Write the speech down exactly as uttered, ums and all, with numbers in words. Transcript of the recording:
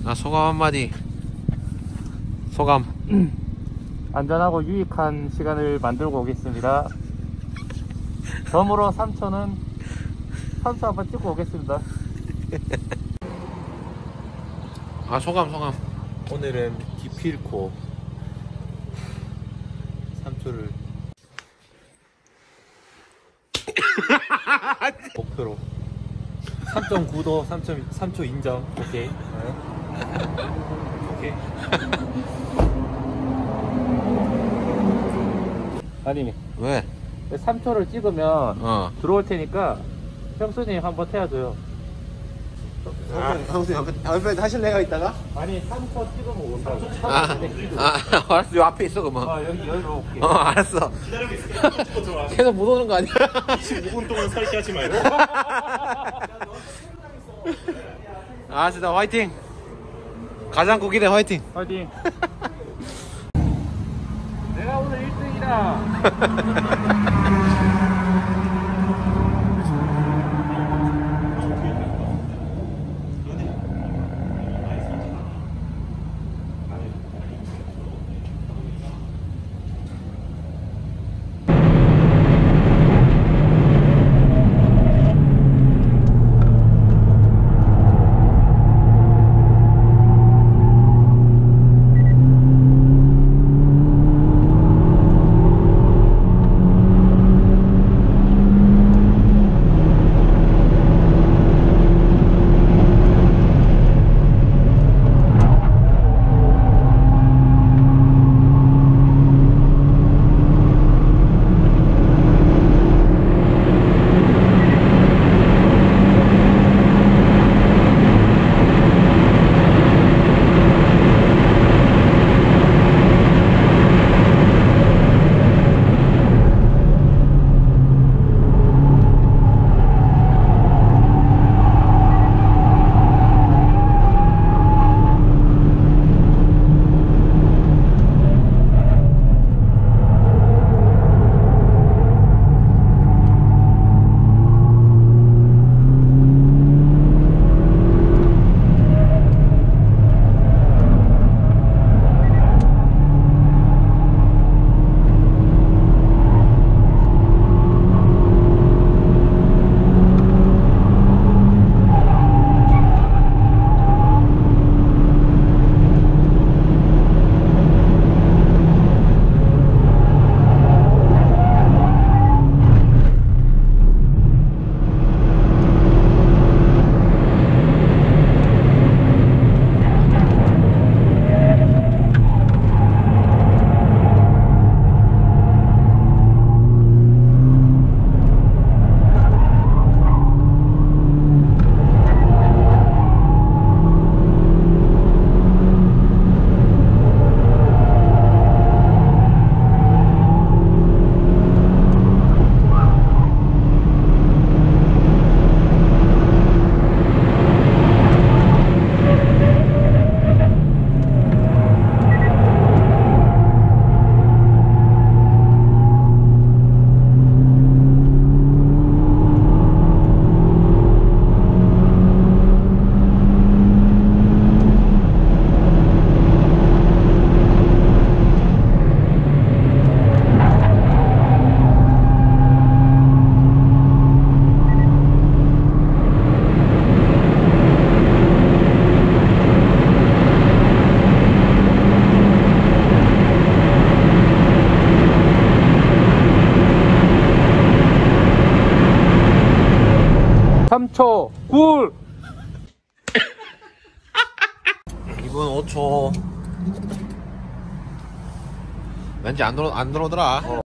아, 소감 한마디. 소감. 안전하고 유익한 시간을 만들고 오겠습니다. 덤으로 삼촌은 삼촌 한번 찍고 오겠습니다. 아, 소감 소감. 오늘은 기필코 삼촌을 목표로 삼 점 구 도 삼 초 인정. 오케이. 오케이. 아니 왜? 삼 초를 찍으면 어. 들어올 테니까 형수님 한번 태워줘요. 아, 형수님 다음번에 하실래요 이따가? 아니 삼 초 찍으면 온다고. 아, 아, 알았어. 요 앞에 있어 그러면. 아 여기 여기로 올게. 어, 알았어. 기다리고 있을게요. 찍고 들어와. 계속 못 오는 거 아니야? 십오 분 동안 서 있게 하지 말고. 알았어, 화이팅. 가장국이래 화이팅. 화이팅. 내가 오늘 일 등이다. 삼 초 굴. 이분 오 초. 왠지 안 들어 안 들어오더라.